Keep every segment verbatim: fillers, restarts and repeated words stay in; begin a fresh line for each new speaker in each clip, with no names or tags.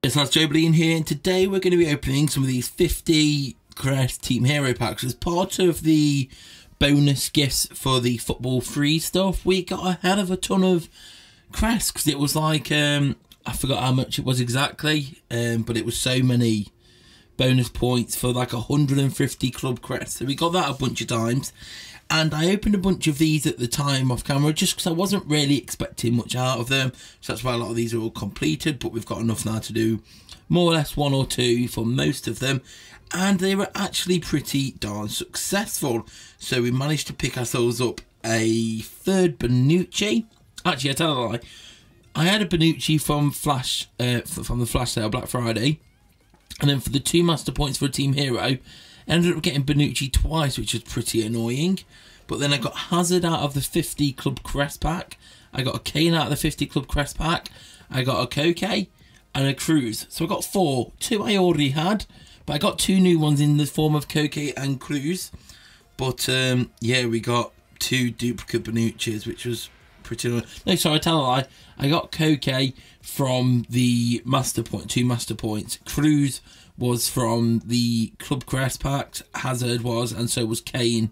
It's lads, Joe Bleen here, and today we're going to be opening some of these fifty Crest Team Hero packs as part of the bonus gifts for the football free stuff. We got a hell of a ton of Crest because it was like, um, I forgot how much it was exactly, um, but it was so many bonus points for like one hundred fifty club Crest. So we got that a bunch of times. And I opened a bunch of these at the time off camera just because I wasn't really expecting much out of them. So that's why a lot of these are all completed, but we've got enough now to do more or less one or two for most of them. And they were actually pretty darn successful. So we managed to pick ourselves up a third Bonucci. Actually, I tell a lie. I had a Bonucci from Flash, uh, from the Flash sale Black Friday. And then for the two master points for a Team Hero, I ended up getting Bonucci twice, which was pretty annoying. But then I got Hazard out of the fifty Club Crest pack. I got a Kane out of the fifty Club Crest pack. I got a Koke and a Cruz. So I got four. Two I already had, but I got two new ones in the form of Koke and Cruz. But um, yeah, we got two duplicate Bonucci's, which was pretty annoying. No, sorry, I tell a lie. I got Koke from the Master Point, two Master Points. Cruz was from the Club Crest pack, Hazard was, and so was Kane.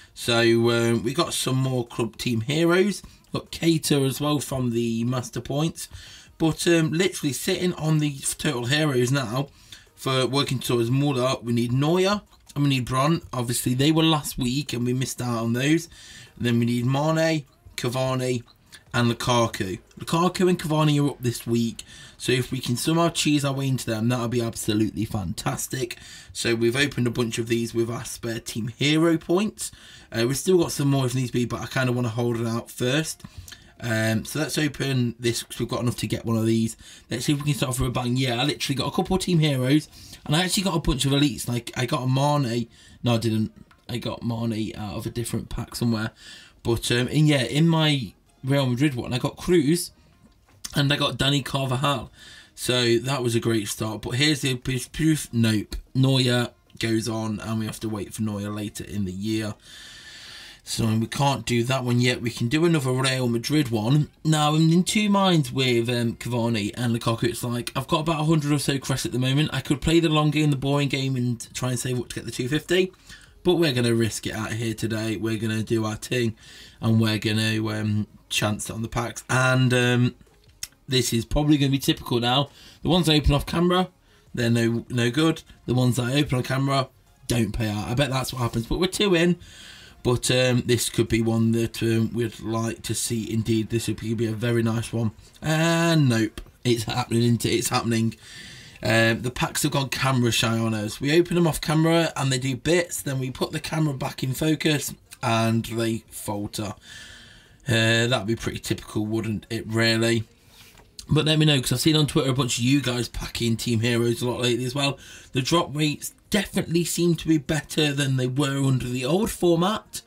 So um, we got some more Club Team Heroes. Got Cater as well from the Master Points. But um, literally sitting on the total heroes now for working towards Muller, we need Neuer and we need Bron. Obviously they were last week and we missed out on those. And then we need Mane, Cavani and Lukaku. Lukaku and Cavani are up this week, so if we can somehow cheese our way into them, that'll be absolutely fantastic. So we've opened a bunch of these with our spare Team Hero points. Uh, we've still got some more if needs be, but I kind of want to hold it out first. Um, so let's open this because we've got enough to get one of these. Let's see if we can start off with a bang. Yeah, I literally got a couple of Team Heroes, and I actually got a bunch of elites. Like I got a Mane. No, I didn't. I got Mane out of a different pack somewhere. But um, in yeah, in my Real Madrid one, I got Cruz and I got Dani Carvajal, so that was a great start. But here's the proof. Nope, Neuer goes on and we have to wait for Neuer later in the year, so we can't do that one yet. We can do another Real Madrid one. Now I'm in two minds with um, Cavani and Lukaku. It's like I've got about one hundred or so Crest at the moment. I could play the long game, the boring game, and try and save up to get the two fifty, but we're going to risk it out here today. We're going to do our thing and we're going to um, chance it on the packs. And um, this is probably going to be typical now. The ones I open off camera, they're no no good. The ones that I open on camera don't pay out. I bet that's what happens. But we're two in. But um, this could be one that um, we'd like to see. Indeed, this would be a very nice one. And nope, it's happening. It's happening. Um, the packs have gone camera shy on us. We open them off camera and they do bits. Then we put the camera back in focus and they falter. Uh, that'd be pretty typical, wouldn't it, really? But let me know, because I've seen on Twitter a bunch of you guys packing Team Heroes a lot lately as well. The drop rates definitely seem to be better than they were under the old format.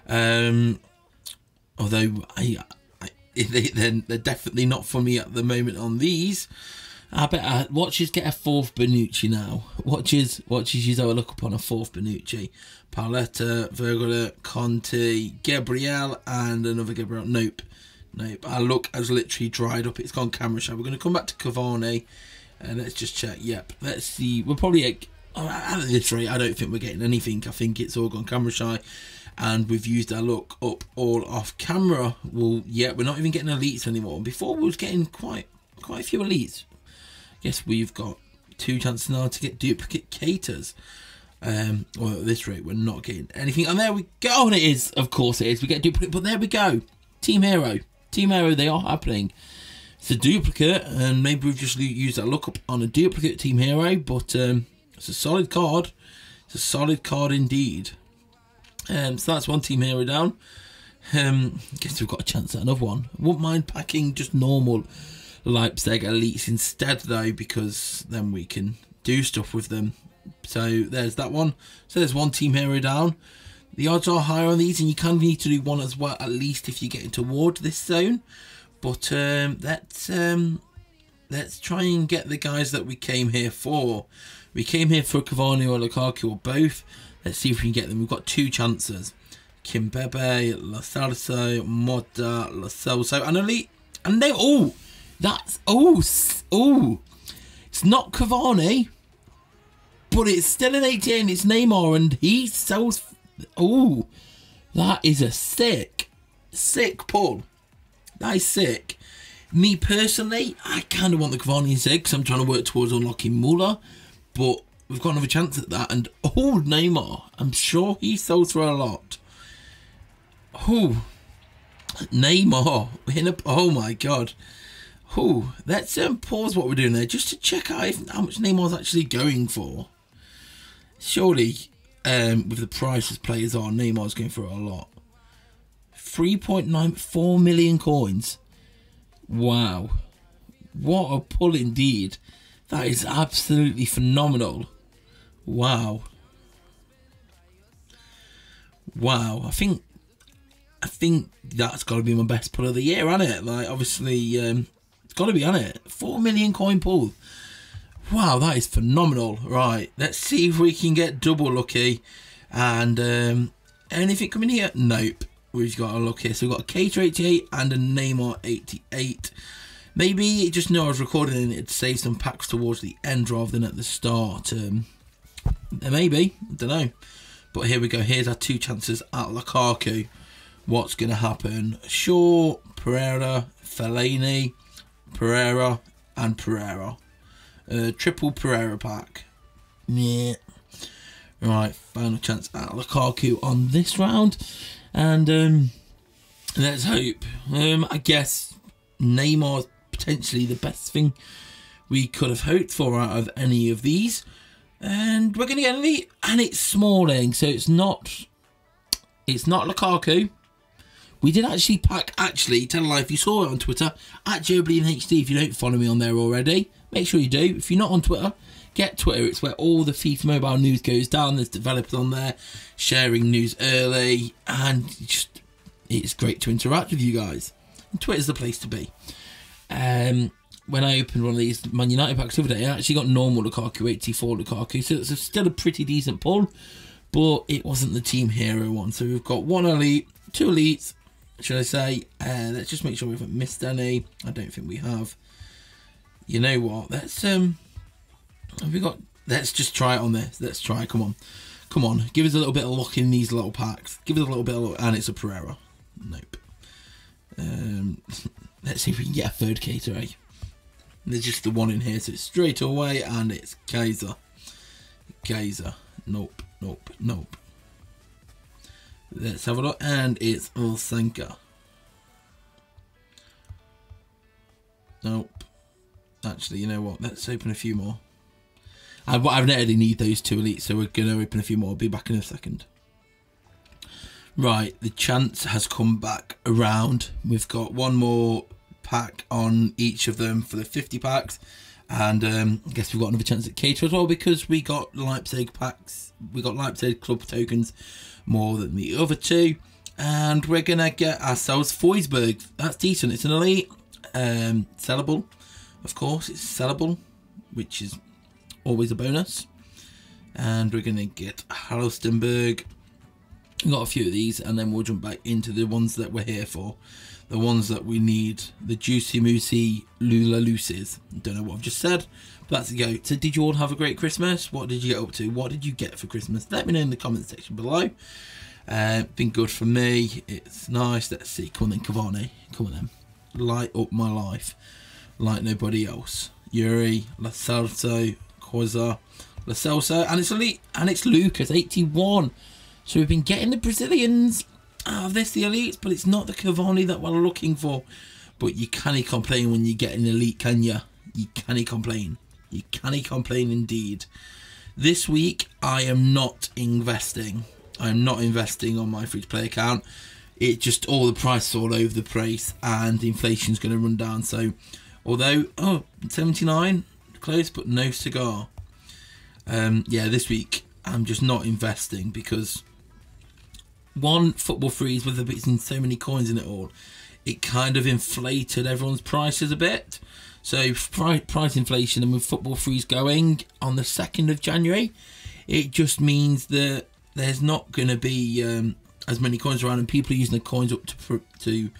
Um, although I, I, they, they're, they're definitely not for me at the moment on these. I bet uh, watchers get a fourth Bonucci now. Watchers, watchers use our look upon a fourth Bonucci. Paletta, Vergola, Conte, Gabriel, and another Gabriel. Nope. Nope. Our look has literally dried up. It's gone camera shy. We're going to come back to Cavani. And let's just check. Yep. Let's see. We're probably, at, at this rate, I don't think we're getting anything. I think it's all gone camera shy. And we've used our look up all off camera. Well, yeah, we're not even getting elites anymore. Before we was getting quite, quite a few elites. Yes, we've got two chances now to get duplicate Caters. Um, well, at this rate, we're not getting anything. And there we go. And it is, of course it is. We get duplicate, but there we go. Team Hero. Team Hero, they are happening. It's a duplicate, and maybe we've just used that lookup on a duplicate Team Hero, but um, it's a solid card. It's a solid card indeed. Um, so that's one Team Hero down. Um, I guess we've got a chance at another one. I wouldn't mind packing just normal Leipzig elites instead though, because then we can do stuff with them. So there's that one. So there's one Team Hero down. The odds are higher on these, and you kind of need to do one as well, at least if you're getting toward this zone. But um, let's um, let's try and get the guys that we came here for. We came here for Cavani or Lukaku or both. Let's see if we can get them. We've got two chances. Kimpembe, Lo Celso, Motta, Lo Celso, and elite, and they all. That's oh oh. It's not Cavani, but it's still an eighty-eight and it's Neymar, and he sells. Oh, that is a sick, sick pull. That is sick. Me personally, I kind of want the Cavani instead because I'm trying to work towards unlocking Muller, but we've got another chance at that. And oh, Neymar, I'm sure he sells for a lot. Oh, Neymar in a. Oh my God. Oh, let's um, pause what we're doing there just to check out if, how much Neymar's actually going for. Surely, um, with the prices players are, Neymar's going for a lot. three point nine four million coins. Wow. What a pull indeed. That is absolutely phenomenal. Wow. Wow. I think I think that's got to be my best pull of the year, hasn't it? Like, obviously, um, it's got to be, hasn't it? four million coin pull. Wow, that is phenomenal. Right, let's see if we can get double lucky. And um, anything coming here? Nope. We've got a look here. So we've got a Keita eighty-eight and a Neymar eighty-eight. Maybe just know I was recording and it'd save some packs towards the end rather than at the start. Um, maybe. I don't know. But here we go. Here's our two chances at Lukaku. What's going to happen? Shaw, Pereira, Fellaini, Pereira, and Pereira. Uh, triple Pereira pack. Yeah. Right, final chance at Lukaku on this round. And um, let's hope. Um, I guess Neymar's potentially the best thing we could have hoped for out of any of these. And we're going to get an elite. And it's Smalling, so it's not... It's not Lukaku. We did actually pack, actually, tell a lie, if you saw it on Twitter, at JoeBleanHD, if you don't follow me on there already, make sure you do. If you're not on Twitter, get Twitter. It's where all the FIFA Mobile news goes down. There's developers on there sharing news early, and just it's great to interact with you guys. And Twitter's the place to be. Um, when I opened one of these Man United packs the other day, I actually got normal Lukaku, eighty-four Lukaku, so it's still a pretty decent pull, but it wasn't the Team Hero one. So we've got one elite, two elites, should I say. Uh, let's just make sure we haven't missed any. I don't think we have. You know what? Let's um, have we got? Let's just try it on this. Let's try. Come on, come on. Give us a little bit of luck in these little packs. Give us a little bit of luck, and it's a Pereira. Nope. Um, let's see if we can get a third Keita. There's just the one in here, so it's straight away, and it's Kaiser. Kaiser. Nope. Nope. Nope. Let's have a look, and it's Ulsanka. Nope. Actually, you know what? Let's open a few more. I, I really need those two elites, so we're going to open a few more. I'll be back in a second. Right, the chance has come back around. We've got one more pack on each of them for the fifty packs. And um, I guess we've got another chance at Keita as well, because we got Leipzig packs. We got Leipzig club tokens more than the other two. And we're going to get ourselves Forsberg. That's decent. It's an elite. Um, sellable. Of course, it's sellable, which is always a bonus. And we're going to get Halstenberg. We've got a few of these, and then we'll jump back into the ones that we're here for. The ones that we need. The Juicy Moosey Lula Luces. Don't know what I've just said, but that's the go. So did you all have a great Christmas? What did you get up to? What did you get for Christmas? Let me know in the comment section below. Uh, been good for me. It's nice. Let's see. Come on then, Cavani. Come on then. Light up my life like nobody else. Yuri, Lo Celso, Quasar, Lo Celso, and it's elite, and it's Lucas, eighty-one. So we've been getting the Brazilians out of this, the elites, but it's not the Cavani that we're looking for. But you can't complain when you get an elite, can you? You can't complain. You can't complain indeed. This week, I am not investing. I am not investing on my free-to-play account. It just, all the prices all over the place, and the inflation's going to run down. So, although, oh, seventy-nine, close, but no cigar. Um, yeah, this week, I'm just not investing because, one, Football Freeze, with there being so many coins in it all, it kind of inflated everyone's prices a bit. So, price inflation, and with Football Freeze going on the second of January, it just means that there's not going to be um, as many coins around, and people are using the coins up to to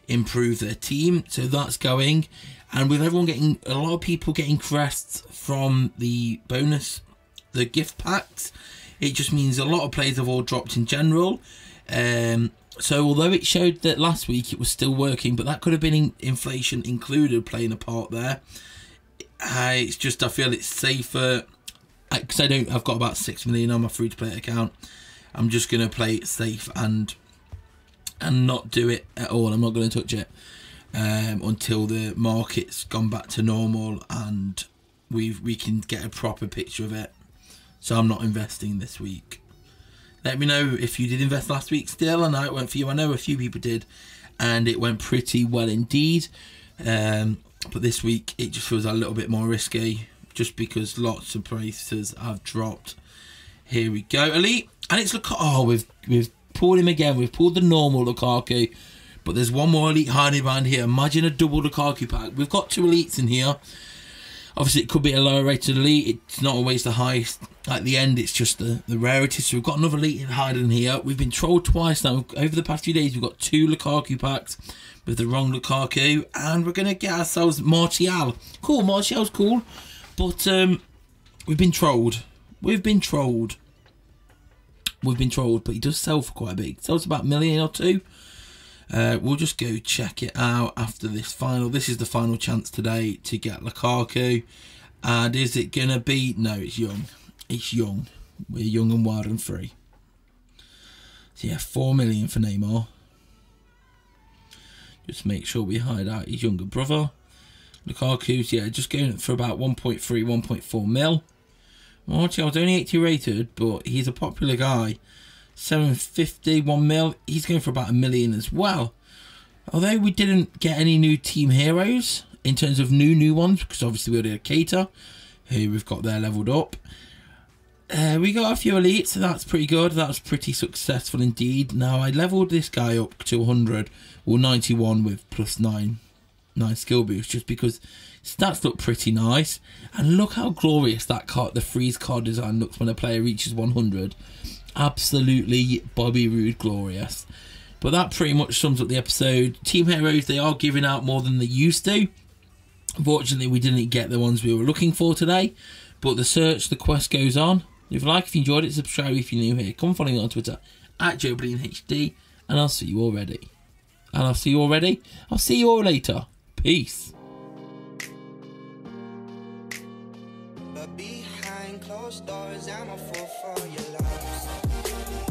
improve their team. So that's going. And with everyone getting, a lot of people getting crests from the bonus, the gift packs, it just means a lot of players have all dropped in general. Um, so although it showed that last week it was still working, but that could have been in inflation included playing a part there. Uh, it's just, I feel it's safer, because I, I don't, I've got about six million on my free to play account. I'm just going to play it safe and and not do it at all. I'm not going to touch it um, until the market's gone back to normal and we we can get a proper picture of it. So I'm not investing this week. Let me know if you did invest last week still and how it went for you. I know a few people did and it went pretty well indeed. Um, but this week it just feels a little bit more risky just because lots of prices have dropped. Here we go. Elite. And it's Lukaku. Oh, we've, we've pulled him again. We've pulled the normal Lukaku. But there's one more Elite hiding behind here. Imagine a double Lukaku pack. We've got two Elites in here. Obviously, it could be a lower rated Elite. It's not always the highest. At the end, it's just the, the rarity. So we've got another Elite hiding here. We've been trolled twice now. Over the past few days, we've got two Lukaku packs with the wrong Lukaku. And we're going to get ourselves Martial. Cool, Martial's cool. But um, we've been trolled. We've been trolled. We've been trolled, but he does sell for quite a bit. He sells about a million or two. Uh, we'll just go check it out after this final. This is the final chance today to get Lukaku. And is it going to be... No, it's young. It's young. We're young and wild and free. So yeah, four million for Neymar. Just make sure we hide out his younger brother. Lukaku's, yeah, just going for about one point three, one point four mil. Martial's only eighty rated, but he's a popular guy. seven fifty, one mil. He's going for about a million as well. Although we didn't get any new team heroes in terms of new new ones, because obviously we already had Keita, who we've got there leveled up. Uh, we got a few elites, so that's pretty good. That's pretty successful indeed. Now I leveled this guy up to one hundred, or ninety-one with plus nine, nine skill boost, just because stats look pretty nice. And look how glorious that card, the freeze card design looks when a player reaches one hundred. Absolutely Bobby Roode glorious. But that pretty much sums up the episode. Team heroes, they are giving out more than they used to. Unfortunately, we didn't get the ones we were looking for today. But the search, the quest goes on. If you like, if you enjoyed it, subscribe if you're new here. Come follow me on Twitter at Joe Blean H D. And I'll see you all ready. And I'll see you all ready. I'll see you all later. Peace. But behind closed doors, I'm a fool for your love.